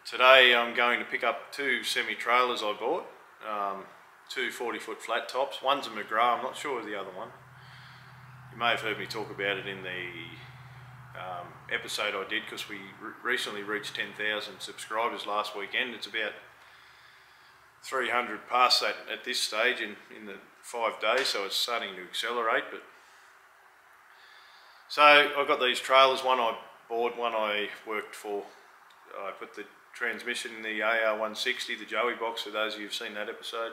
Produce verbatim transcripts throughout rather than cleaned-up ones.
Today I'm going to pick up two semi-trailers I bought, um, two forty foot flat tops. One's a McGrath, I'm not sure of the other one. You may have heard me talk about it in the um, episode I did, because we re recently reached ten thousand subscribers last weekend. It's about three hundred past that at this stage in, in the five days, so it's starting to accelerate. But So I got these trailers, one I bought, one I worked for. I put the transmission in the A R one sixty, the Joey box, for those of you who've seen that episode.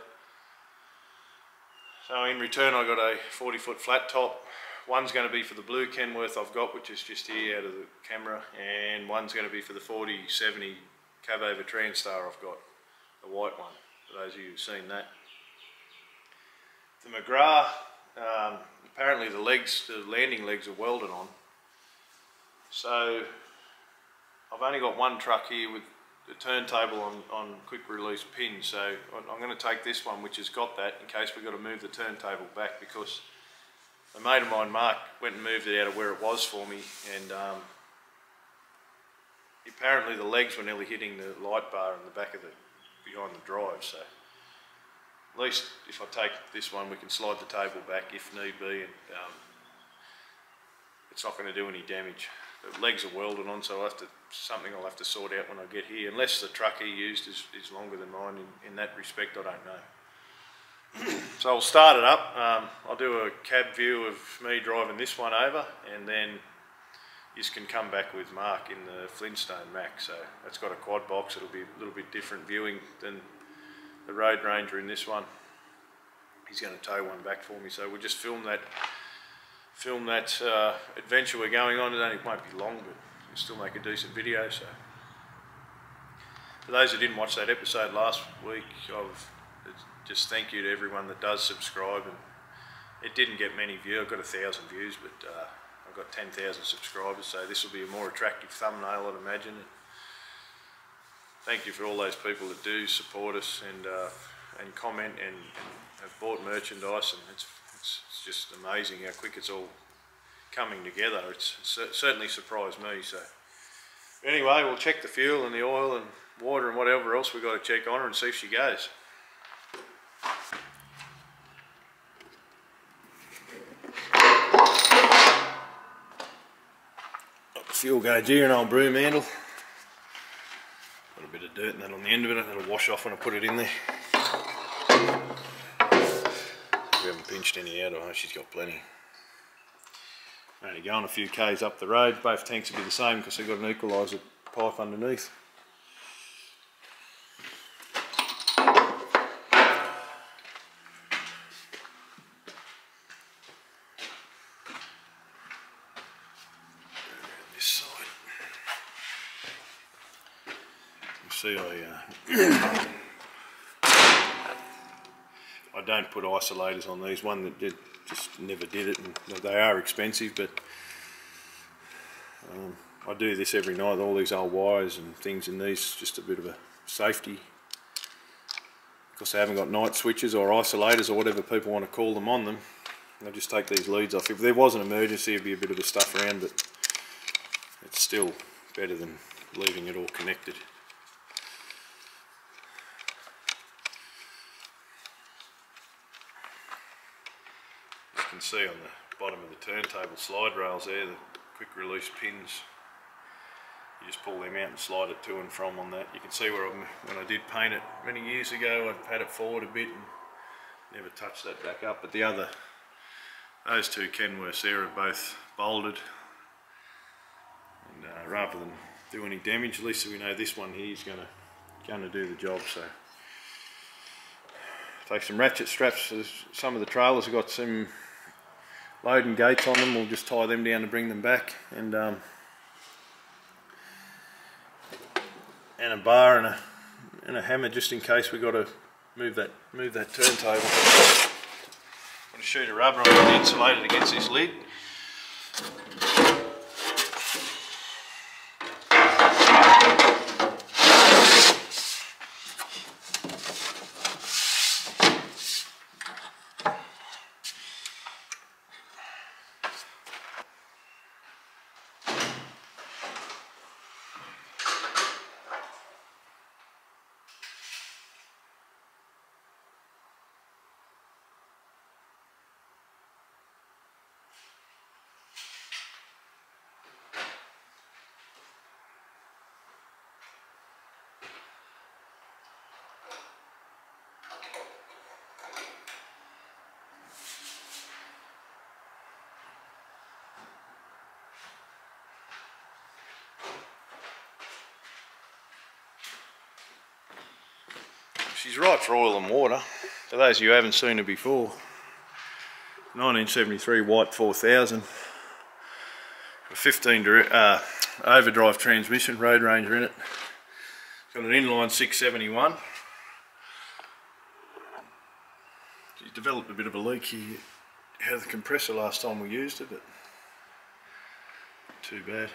So in return I got a forty foot flat top. One's going to be for the blue Kenworth I've got, which is just here out of the camera, and one's going to be for the forty seventy Cabover Transstar I've got, the white one, for those of you who've seen that. The McGrath, um, apparently the legs, the landing legs are welded on. So I've only got one truck here with the turntable on, on quick release pins, so I'm going to take this one which has got that in case we've got to move the turntable back, because a mate of mine, Mark, went and moved it out of where it was for me, and um, apparently the legs were nearly hitting the light bar in the back of the, behind the drive, so at least if I take this one we can slide the table back if need be, and um, it's not going to do any damage. The legs are welded on, so I'll have to, something I'll have to sort out when I get here, unless the truck he used is, is longer than mine. In, in that respect I don't know. So I'll start it up. um, I'll do a cab view of me driving this one over, and then you can come back with Mark in the Flintstone Mac. So that's got a quad box, it'll be a little bit different viewing than the Road Ranger in this one. He's going to tow one back for me, so we'll just film that film that uh, adventure we're going on. It only won't be long, but we'll still make a decent video. So for those who didn't watch that episode last week, I've just thank you to everyone that does subscribe. And it didn't get many views, I've got a thousand views, but uh, I've got ten thousand subscribers, so this will be a more attractive thumbnail, I'd imagine. And thank you for all those people that do support us and uh, and comment and, and have bought merchandise, and it's, it's, it's just amazing how quick it's all coming together. It's, it's certainly surprised me. So anyway, we'll check the fuel and the oil and water and whatever else we've got to check on her and see if she goes. Got the fuel gauge here, an old broom handle. Got a bit of dirt and that on the end of it, that'll wash off when I put it in there. We haven't pinched any out, I know she's got plenty. Only going a few k's up the road, both tanks will be the same because they've got an equaliser pipe underneath. This side. You see I uh, I don't put isolators on these. One that did, just never did it, and they are expensive, but um, I do this every night, all these old wires and things in these, just a bit of a safety, because they haven't got night switches or isolators or whatever people want to call them on them. I just take these leads off. If there was an emergency, it'd be a bit of a stuff around, but it's still better than leaving it all connected. You can see on the bottom of the turntable slide rails there, the quick release pins. You just pull them out and slide it to and from on that. You can see where I'm, when I did paint it many years ago, I had it forward a bit and never touched that back up. But the other, those two Kenworths there are both bolded, and uh, rather than do any damage, at least we know this one here is going to going to do the job. So take some ratchet straps. Some of the trailers have got some loading gates on them. We'll just tie them down to bring them back, and um, and a bar and a and a hammer just in case we got to move that move that turntable. Got a sheet of rubber on it insulated against this lid. she's right for oil and water. For those of you who haven't seen her before, nineteen seventy-three white four thousand, a fifteen uh, overdrive transmission, Road Ranger in it. Got an inline six seventy-one. She's developed a bit of a leak here. Had the compressor last time we used it, but not too bad.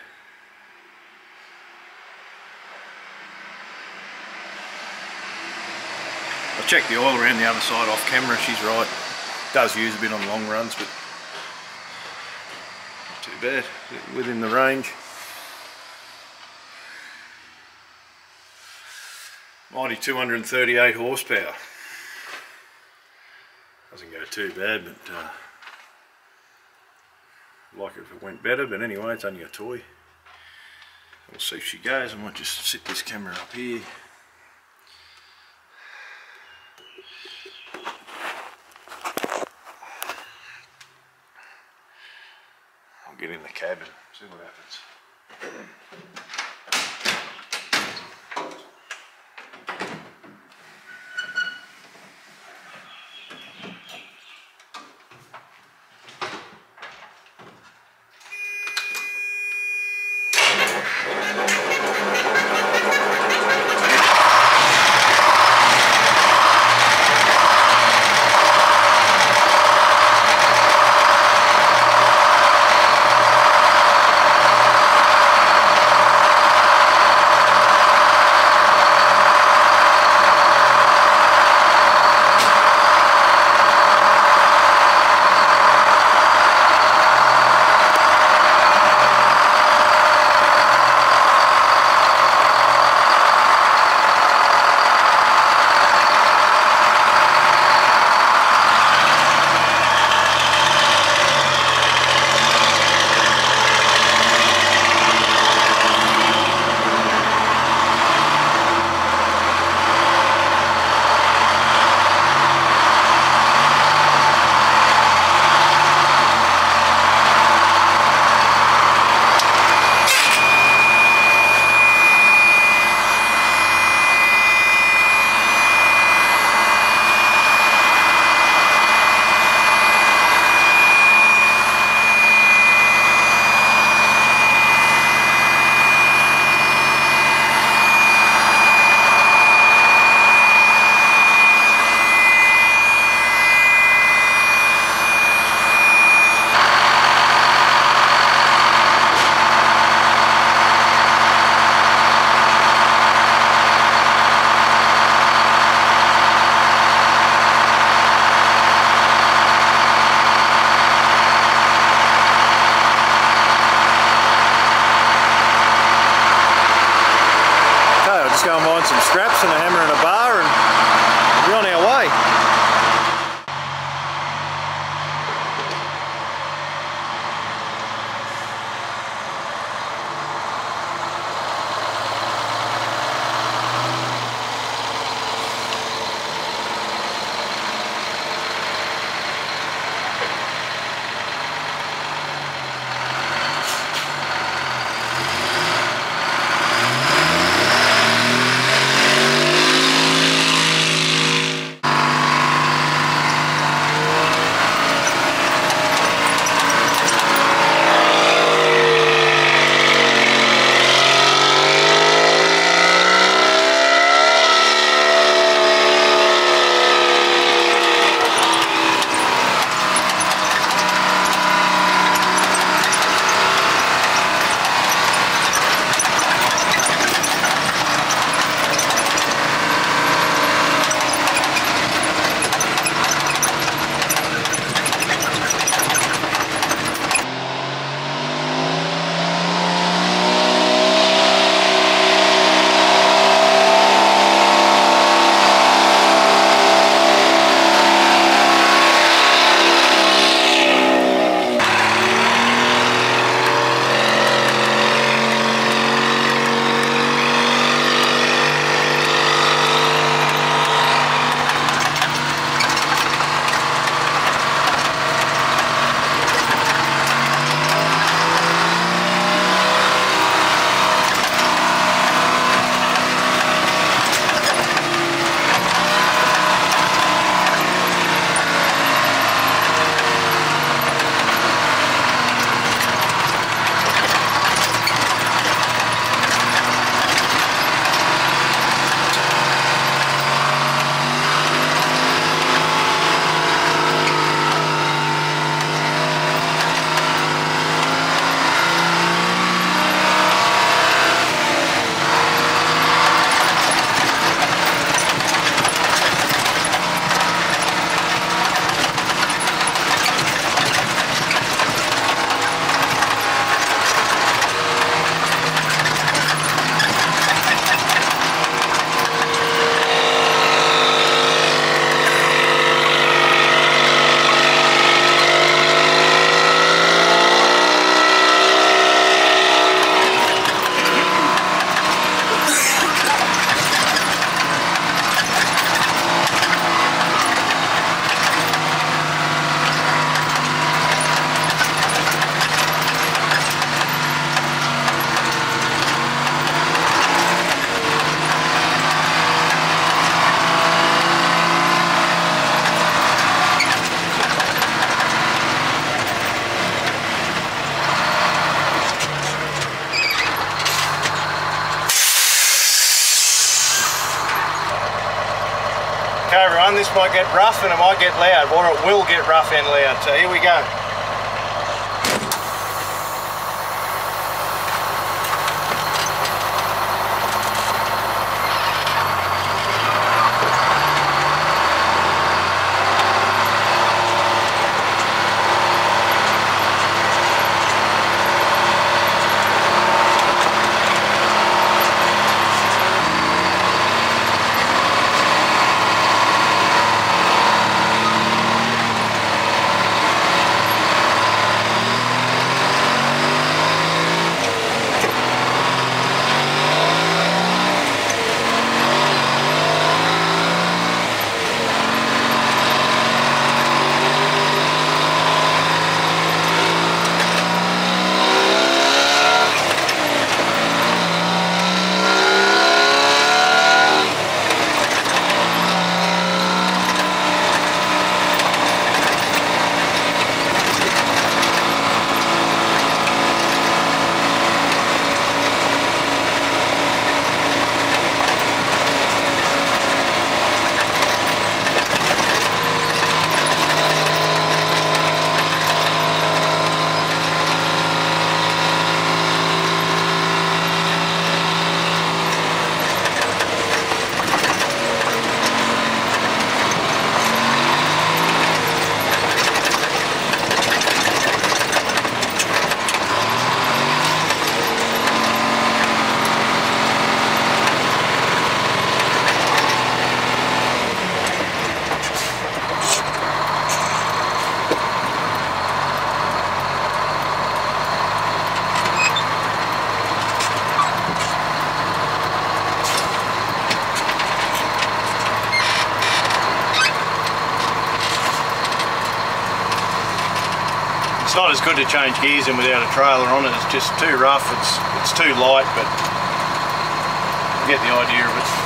I checked the oil around the other side off camera. She's right. Does use a bit on long runs, but not too bad. Within the range. Mighty two hundred thirty-eight horsepower. Doesn't go too bad, but uh, I'd like it if it went better. But anyway, it's only a toy. We'll see if she goes. I might just sit this camera up here. I'll get in the cabin, see what happens. Go and find some scraps and a hammer and a bar, and we're on our way. Okay everyone, this might get rough and it might get loud, or it will get rough and loud, so here we go. It's not as good to change gears in without a trailer on it, it's just too rough, it's, it's too light, but you get the idea of it.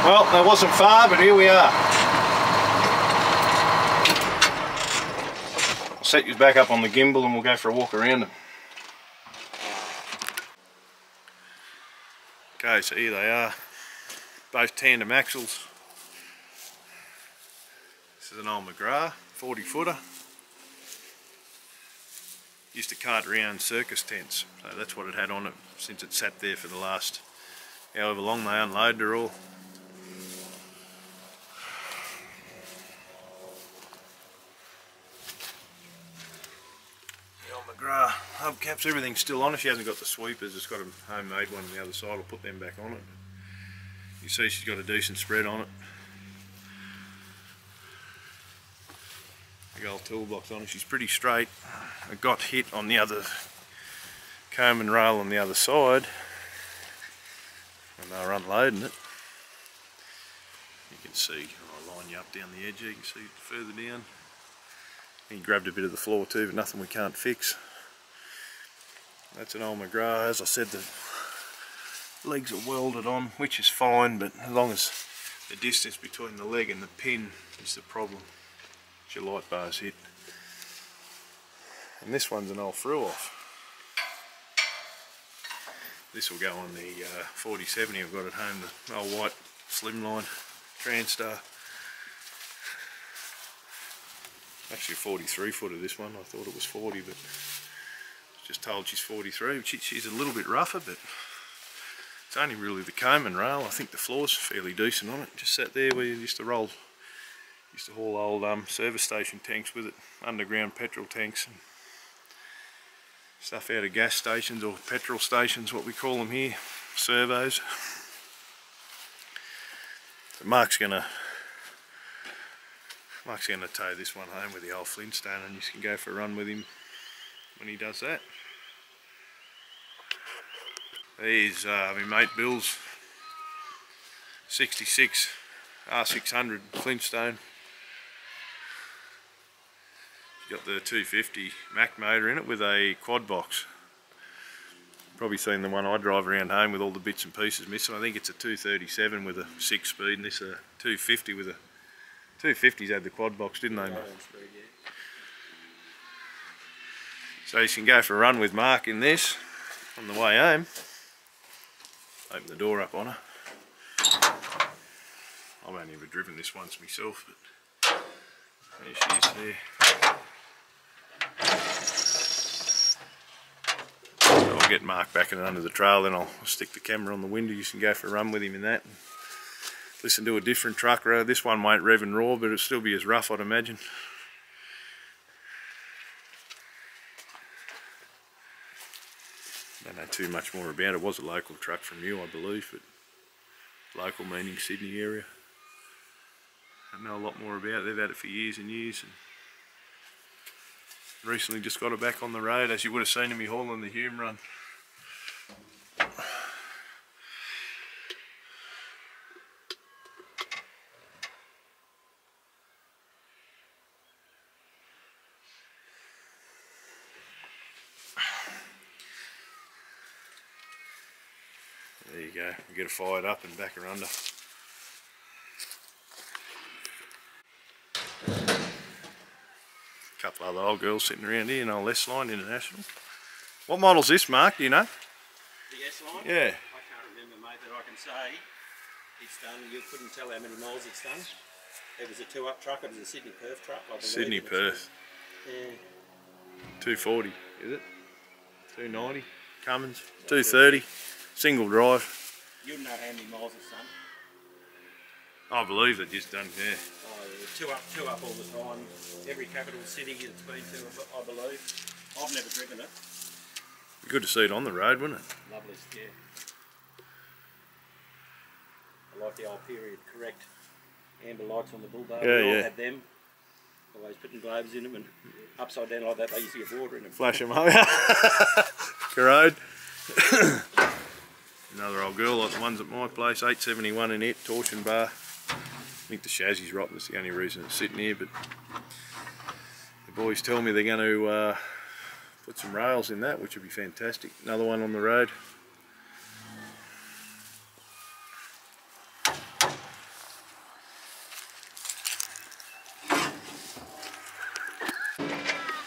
Well, that wasn't far, but here we are. I'll set you back up on the gimbal and we'll go for a walk around them. Okay, so here they are, both tandem axles. This is an old McGrath, forty footer. Used to cart around circus tents, so that's what it had on it since it sat there for the last however long they unloaded her all. The old McGrath hubcaps, everything's still on it. She hasn't got the sweepers, it's got a homemade one on the other side. I'll put them back on it. You see she's got a decent spread on it. Big old toolbox on it. She's pretty straight. I got hit on the other comb and rail on the other side when they were unloading it. You can see, I'll line you up down the edge here, you can see it further down. He grabbed a bit of the floor too, but nothing we can't fix. That's an old McGrath. As I said, the legs are welded on, which is fine, but as long as the distance between the leg and the pin is the problem. Your light bar's hit. And this one's an old through off. This will go on the uh, forty seventy I've got at home, the old white slimline Transtar. Actually a forty-three footer this one, I thought it was forty, but I was just told she's forty-three. She, she's a little bit rougher, but it's only really the comb and rail. I think the floor's fairly decent on it. Just sat there where you used to roll Used to haul old um, service station tanks with it, underground petrol tanks and stuff out of gas stations or petrol stations, what we call them here, servos. So Mark's gonna Mark's gonna tow this one home with the old Flintstone, and you can go for a run with him when he does that. These uh, my mate Bill's sixty-six R six hundred Flintstone. Got the two fifty Mack motor in it with a quad box. Probably seen the one I drive around home with all the bits and pieces missing. I think it's a two thirty-seven with a six speed, and this a two fifty with a two fifties had the quad box, didn't they? So you can go for a run with Mark in this on the way home. Open the door up on her. I've only ever driven this once myself, but there she is there. So I'll get Mark back in it under the trail, then I'll stick the camera on the window. You can go for a run with him in that. And listen to a different truck road. This one won't rev and roar, but it'll still be as rough, I'd imagine. Don't know too much more about it. It was a local truck from you, I believe, but local meaning Sydney area. I know a lot more about it. They've had it for years and years, and recently just got it back on the road, as you would have seen me hauling the Hume run. There you go, we get it fired up and back her under. A couple other old girls sitting around here, an old S-Line International. What model's this, Mark, do you know? The S-Line? Yeah. I can't remember, mate, but I can say it's done, you couldn't tell how many miles it's done. It was a two-up truck, it was a Sydney-Perth truck, I believe. Sydney-Perth. Yeah. two forty, is it? two ninety, Cummins, two thirty, single drive. You wouldn't know how many miles it's done. I believe they've just done, yeah. Oh, yeah. Two up, two up all the time. Every capital city it's been to, I believe. I've never driven it. Be good to see it on the road, wouldn't it? Lovely, yeah. I like the old period correct amber lights on the bull bar. Yeah, we all yeah. had them. Always putting globes in them, and upside down like that, they used to get water in them. Flash them up. Corrode. Another old girl like the ones at my place, eight seventy-one in it, torsion bar. I think the chassis is rotten, that's the only reason it's sitting here, but the boys tell me they're going to uh, put some rails in that, which would be fantastic. Another one on the road.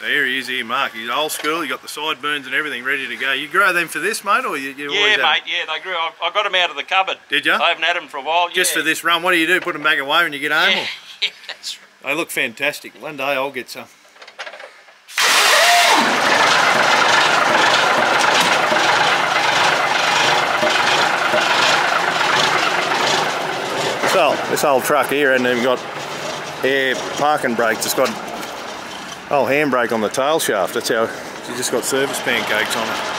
There he is here, Mark. He's old school. You got the sideburns and everything ready to go. You grow them for this, mate, or you, you yeah, always mate. had them? Yeah, they grew. I, I got them out of the cupboard. Did you? I haven't had them for a while. Just yeah. for this run. What do you do? Put them back away when you get home? Yeah, Or? yeah, that's right. They look fantastic. One day I'll get some. So, this old truck here hasn't even got air parking brakes. It's got old handbrake on the tail shaft. That's how you just got service pancakes on it.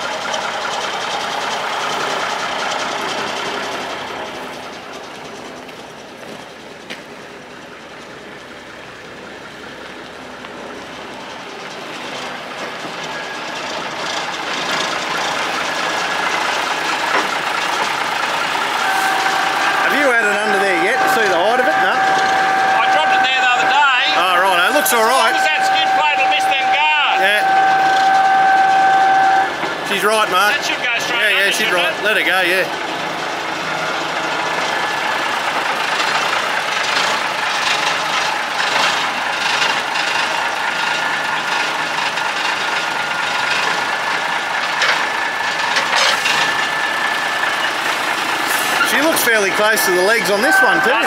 All right. Was that skid plate will miss them guard? Yeah. She's right, Mark. That should go straight Yeah, yeah, under, she's right. it? Let her go, yeah. She looks fairly close to the legs on this one too.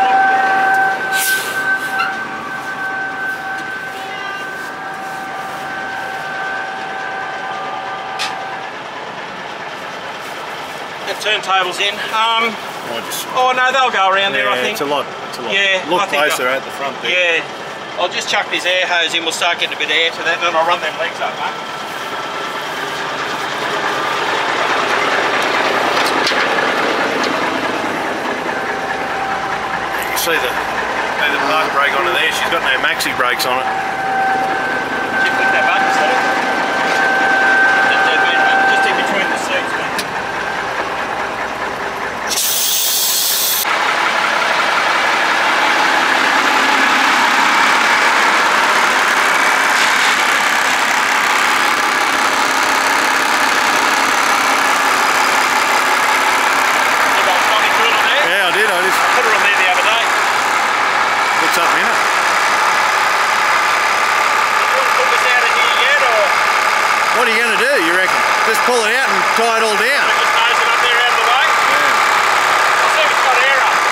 Turntables in. Um, I just, oh no, they'll go around yeah, there. I think it's a lot. It's a lot. Yeah, Look I think closer I, at the front there. Yeah, I'll just chuck this air hose in. We'll start getting a bit of air to that, and then I'll run them legs up, mate. You can see the, see the park brake on it there. She's got no maxi brakes on it. Did you click that button, Steve? Just, just in between the seats, mate. What are you going to do, you reckon? Just pull it out and tie it all down? Just nose it up there out of the way. Yeah. I'll see if it's got air up.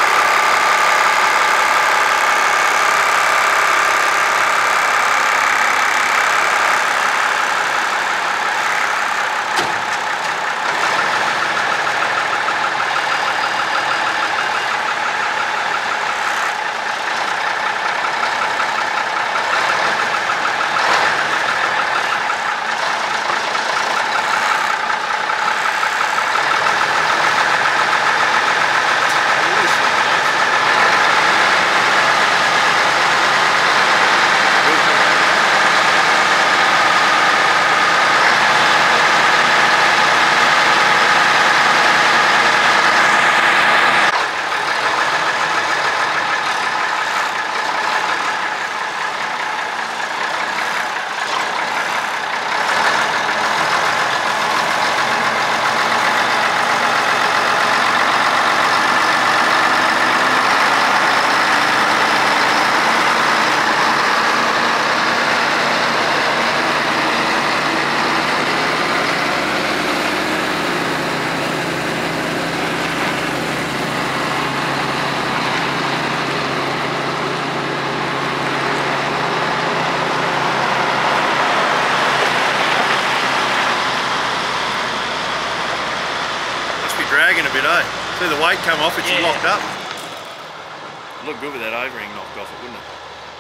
Dragging a bit, eh? See the weight come off, it's Yeah. locked up. Look good with that O-ring knocked off it, wouldn't it?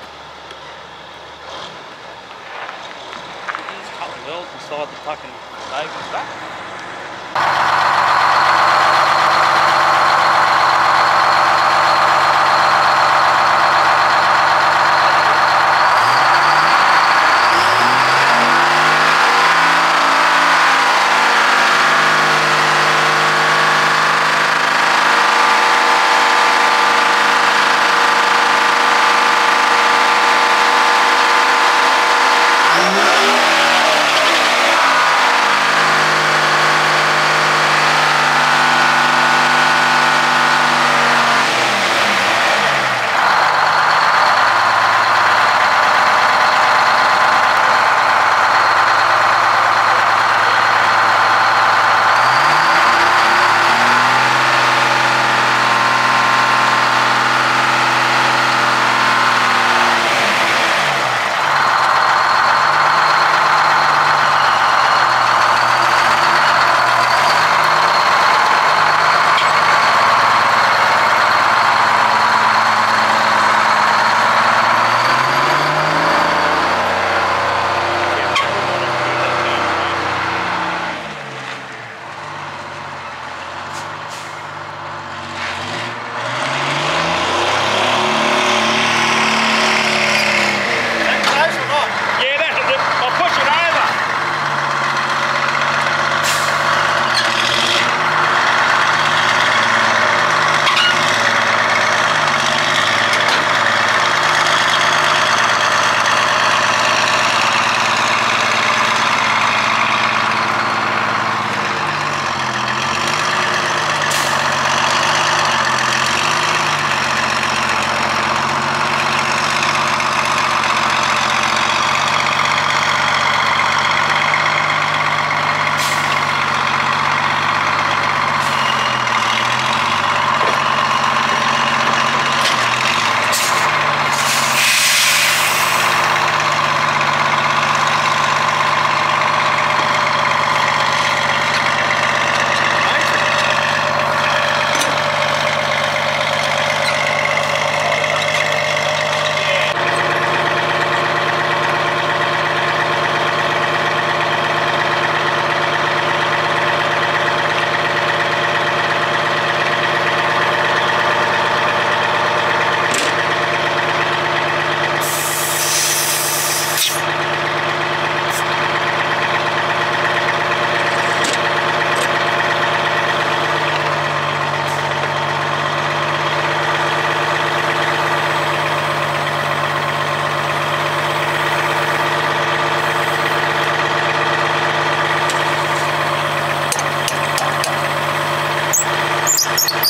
There's a couple of welds inside the fucking table stuff.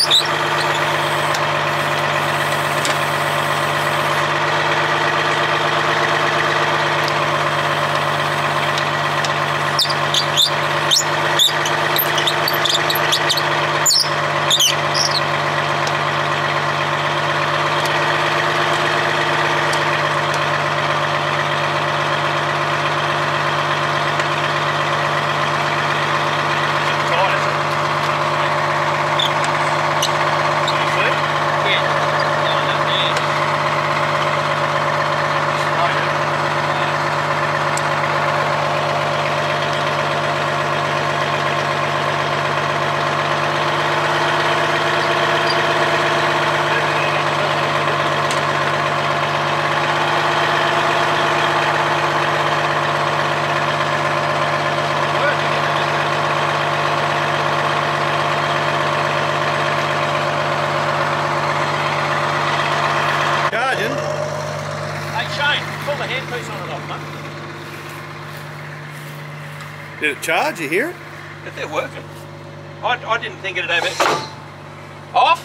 Did it charge? You hear it? But they're working. I, I didn't think it'd ever... Off?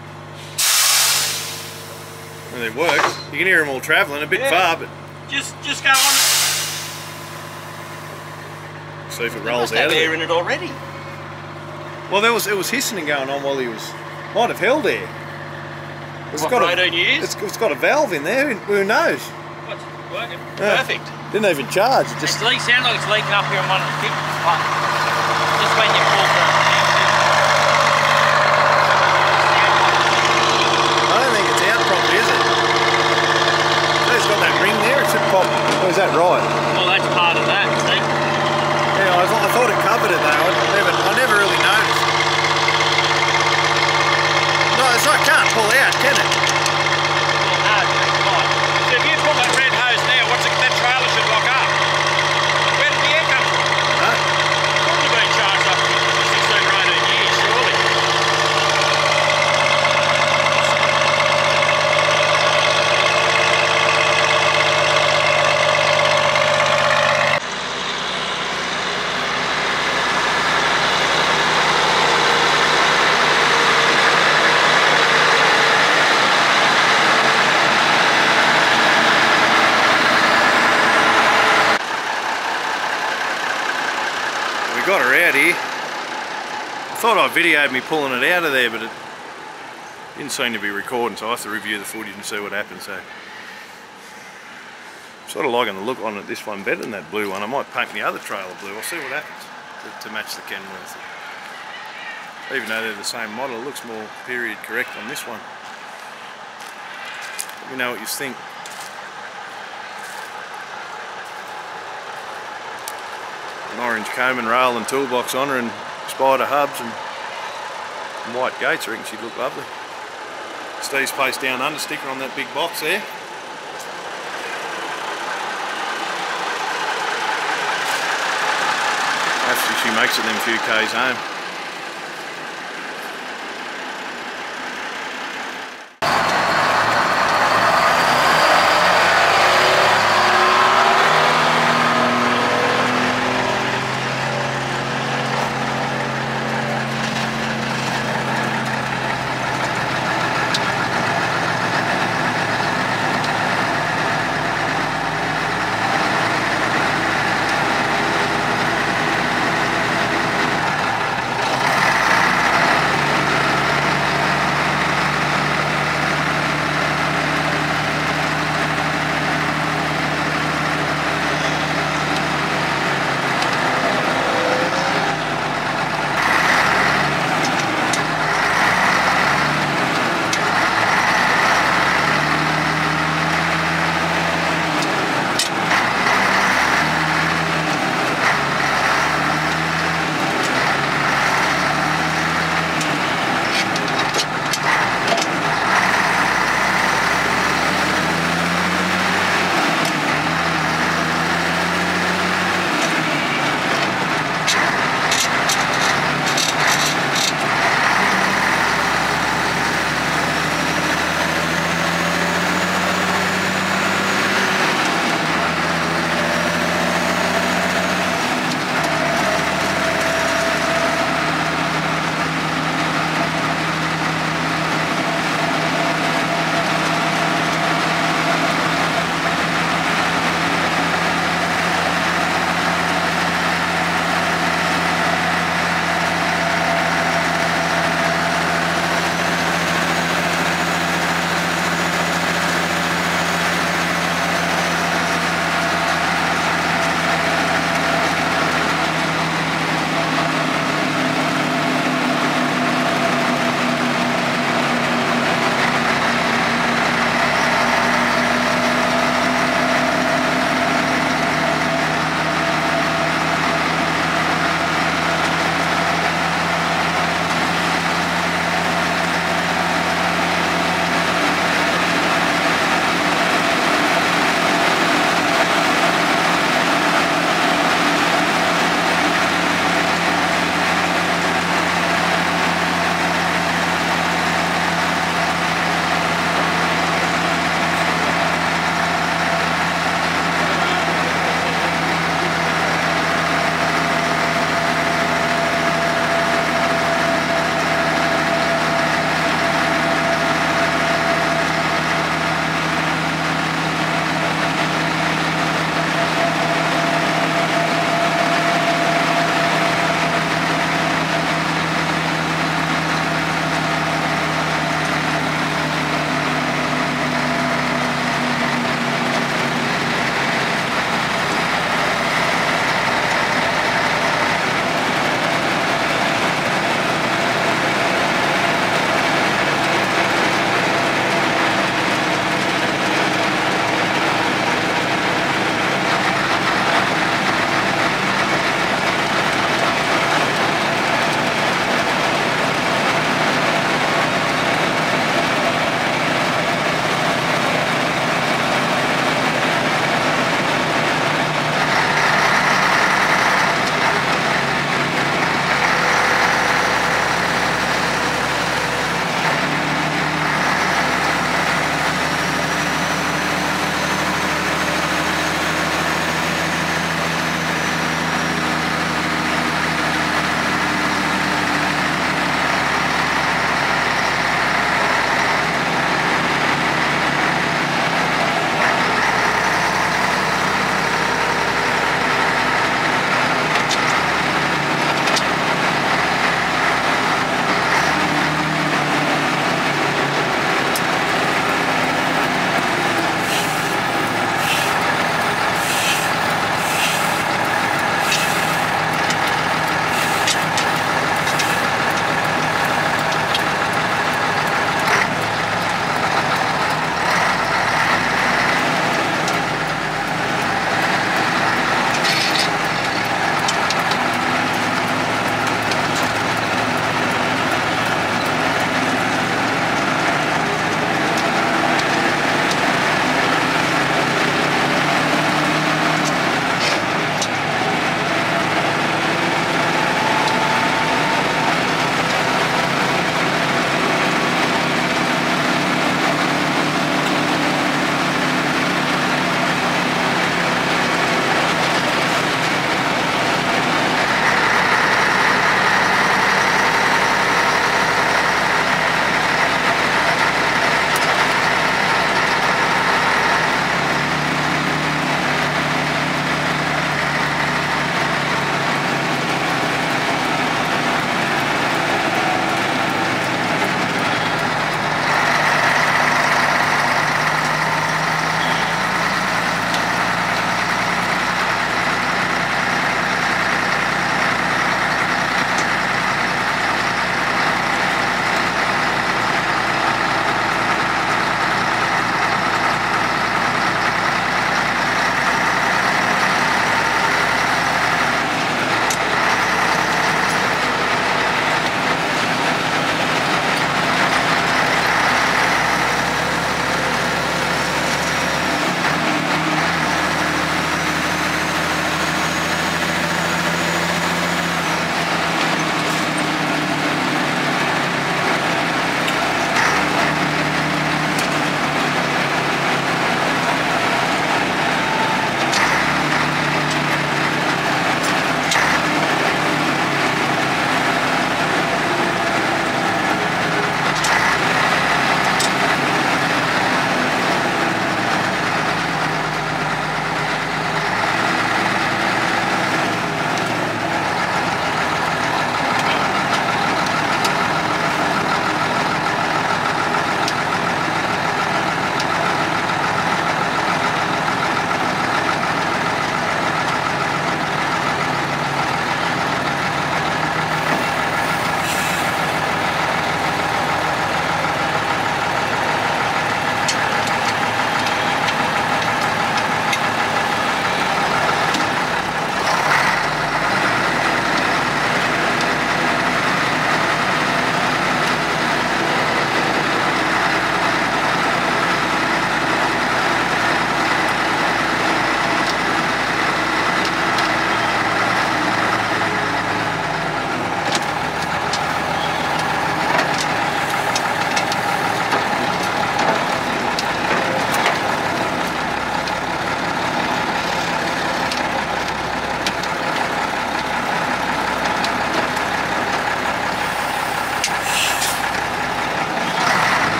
Well, they work. You can hear them all travelling a bit Yeah. far, but Just just go on. see if it They rolls must out have of air it. in it already. Well, there was it was hissing going on while he was might have held air. It's What, got for a, eighteen years? It's, it's got a valve in there. Who knows? What's working? Yeah. Perfect. Didn't even charge. It just It's leak, sounds like it's leaking up here on one of the kicks, but just when you pull through. I don't think it's out properly, is it? It's got that ring there. It should pop. Oh, is that right? Well, that's part of that, see? Yeah, I, th I thought it covered it though. I never, I never really noticed. No, it's not. Can't pull out, can it? Well, no, that's right. So if you pull that red hose now, what's it, that trailer should lock up. Where did the air come from? No. Couldn't have been charged up for sixteen or eighteen years, surely. Got her out here. I thought I videoed me pulling it out of there, but it didn't seem to be recording, so I have to review the footage and see what happens. So, I'm sort of liking the look on it, this one better than that blue one. I might paint the other trailer blue. I'll see what happens to, to match the Kenworth. Even though they're the same model, it looks more period correct on this one. Let me know what you think. An orange comb and rail and toolbox on her and spider hubs and, and white gates. I reckon she'd look lovely. Steve's placed down under sticker on that big box there. Hopefully she makes it them few k's home.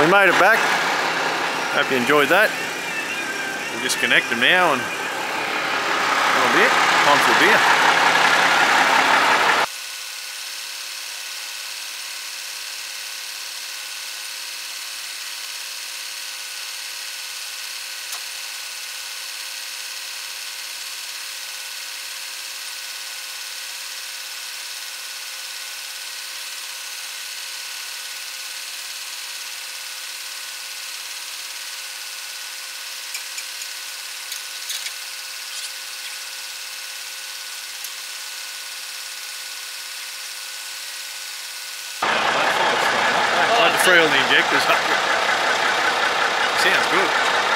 we made it back. Hope you enjoyed that. We'll disconnect them now and that'll be it. Time for a beer. I had to free all the injectors up. Sounds good.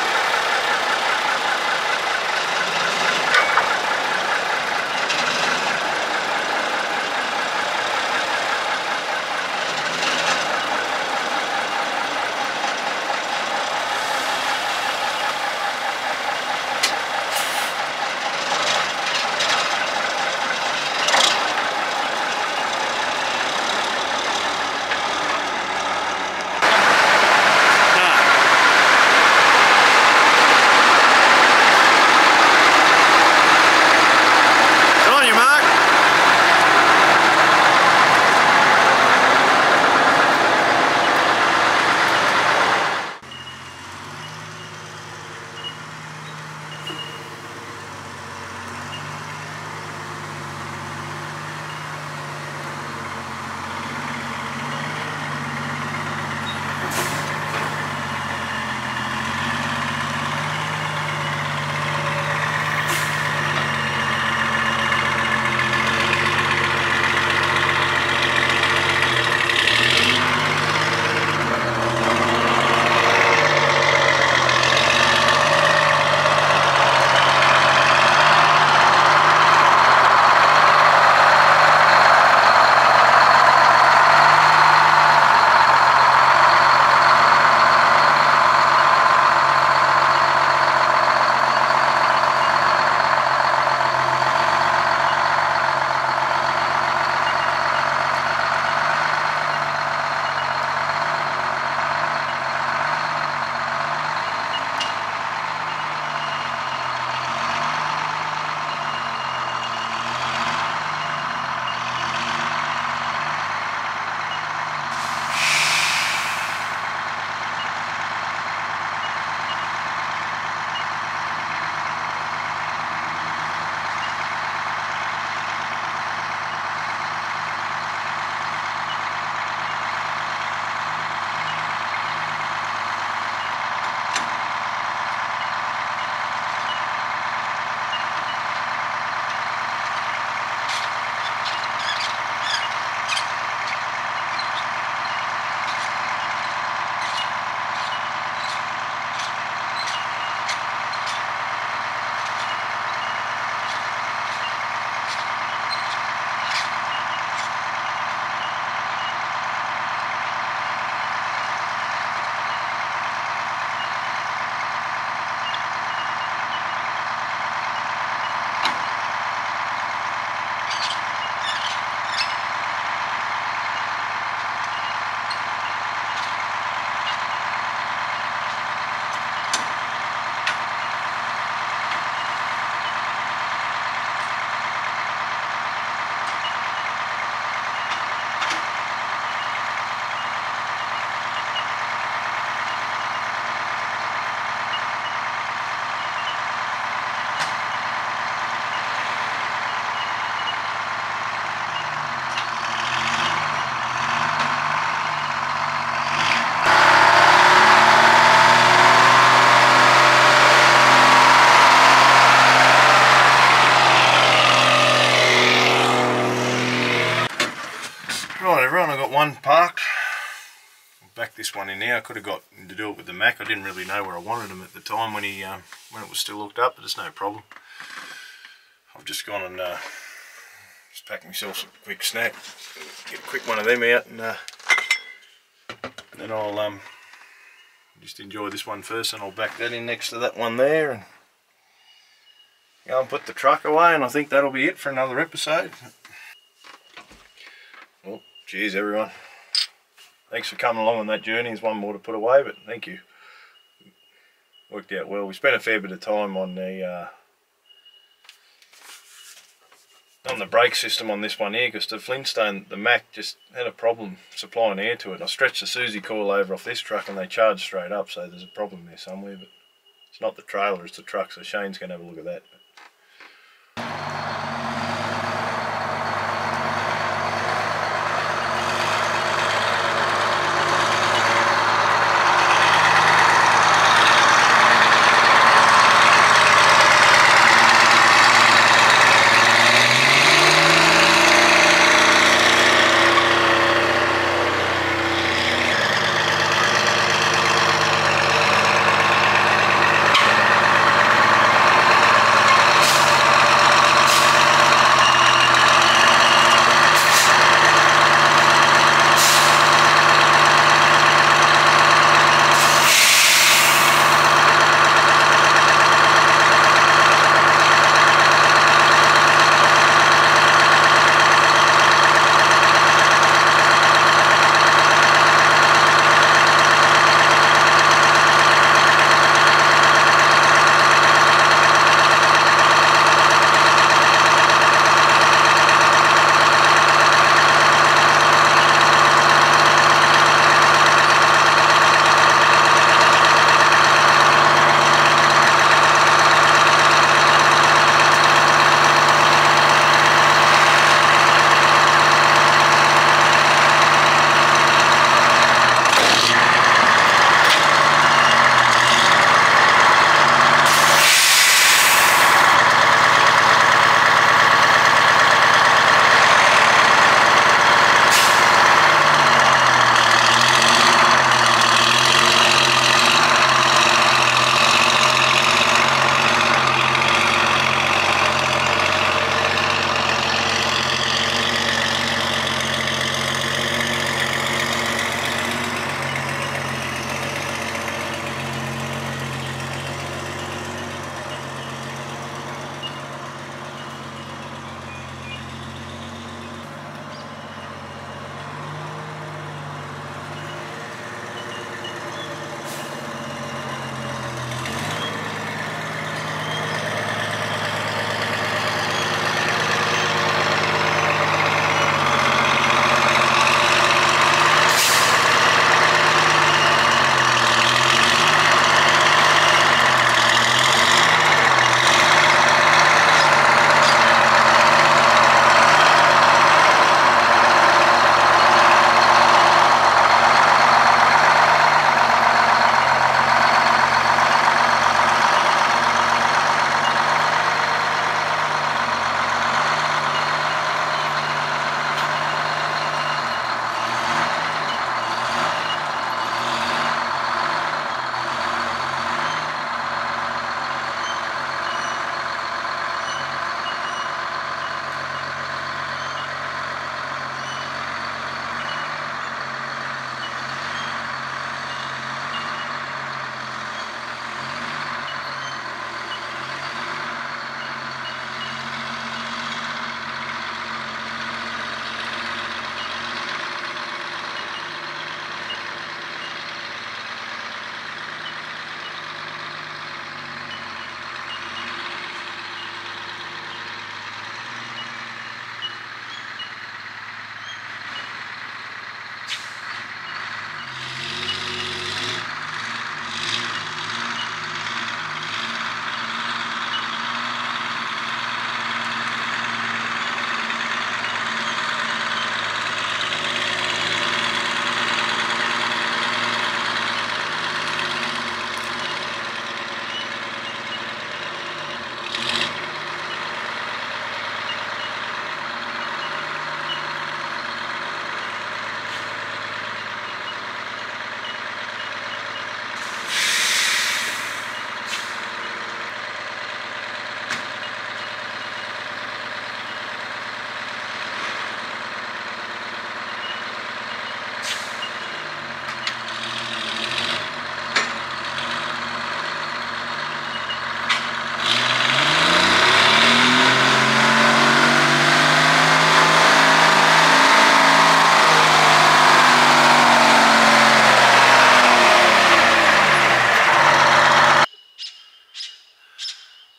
Right everyone, I got one parked. I'll back this one in now. I could have got to do it with the Mac. I didn't really know where I wanted him at the time when he um, when it was still hooked up, but it's no problem. I've just gone and uh, just packed myself some quick snack. Get a quick one of them out, and uh, then I'll um, just enjoy this one first, and I'll back that in next to that one there, and go and put the truck away, and I think that'll be it for another episode. Well, cheers everyone. thanks for coming along on that journey. There's one more to put away, but thank you. Worked out well. We spent a fair bit of time on the uh, on the brake system on this one here, because the Flintstone, the Mack, just had a problem supplying air to it. I stretched the Susie coil over off this truck and they charged straight up, so there's a problem there somewhere, but it's not the trailer, it's the truck, so Shane's going to have a look at that.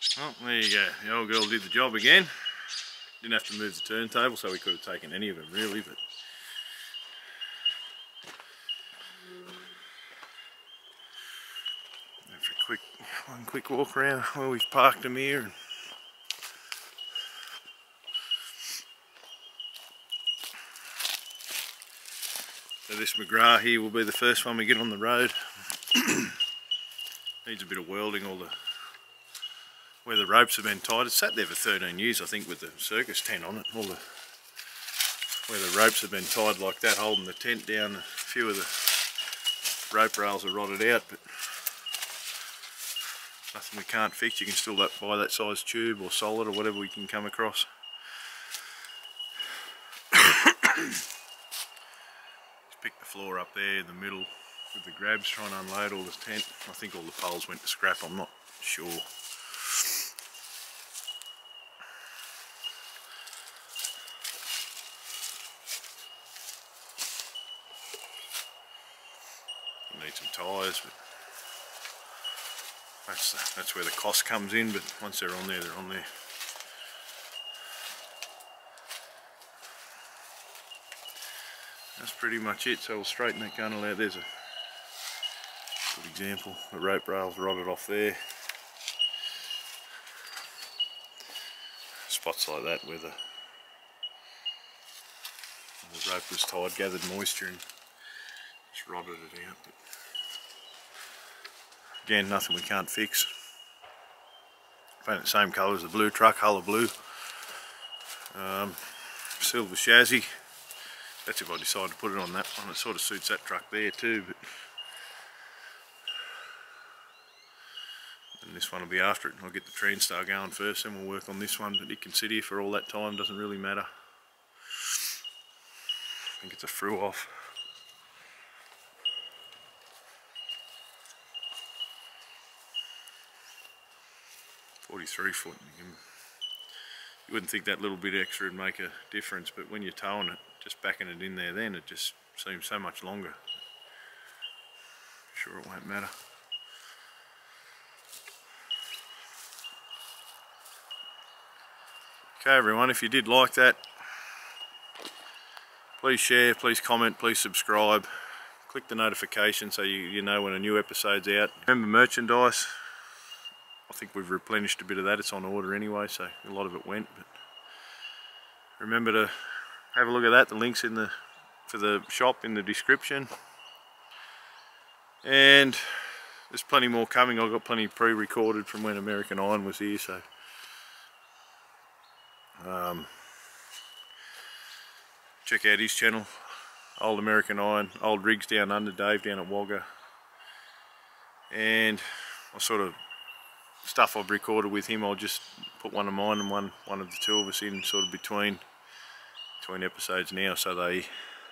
Well, there you go. The old girl did the job again. Didn't have to move the turntable, so we could have taken any of them really, but after a quick one quick walk around where we've parked them here. And so this McGrath here will be the first one we get on the road. Needs a bit of welding, all the where the ropes have been tied. It's sat there for thirteen years, I think, with the circus tent on it. All the where the ropes have been tied like that, holding the tent down. A few of the rope rails are rotted out, but nothing we can't fix. You can still buy that size tube or solid or whatever we can come across. Just pick the floor up there in the middle with the grabs, trying to unload all the tent. I think all the poles went to scrap, I'm not sure. Need some tyres, but that's that's where the cost comes in. But once they're on there, they're on there. That's pretty much it. So we'll straighten that gunnel out. There's a good example. The rope rails rotted off there. Spots like that where the, the rope was tied, gathered moisture and just rotted it out. But again, nothing we can't fix. Paint the same colour as the blue truck, hull of blue. Um, silver chassis. That's if I decide to put it on that one. It sort of suits that truck there too. But and this one will be after it. I'll get the Transtar going first, then we'll work on this one. But it can sit here for all that time, doesn't really matter. I think it's a through off. forty-three foot. You, can, you wouldn't think that little bit extra would make a difference, but when you're towing it, just backing it in there then, it just seems so much longer. Sure it won't matter. Okay everyone, if you did like that, please share, please comment, please subscribe. Click the notification so you, you know when a new episode's out. Remember merchandise, I think we've replenished a bit of that. It's on order anyway, so a lot of it went. But remember to have a look at that. The link's in the for the shop in the description. And there's plenty more coming. I've got plenty pre-recorded from when American Iron was here, so um, check out his channel. Old American Iron, old rigs down under, Dave down at Wagga. And I sort of stuff I've recorded with him, I'll just put one of mine and one one of the two of us in sort of between between episodes now, so they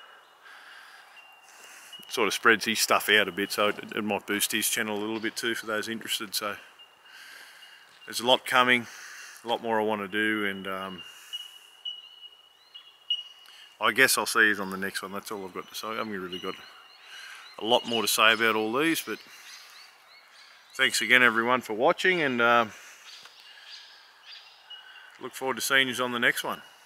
sort of spreads his stuff out a bit, so it, it might boost his channel a little bit too for those interested. So there's a lot coming, a lot more I want to do, and um, I guess I'll see you on the next one. That's all I've got to say. I haven't really got a lot more to say about all these, but thanks again everyone for watching, and uh, look forward to seeing you on the next one.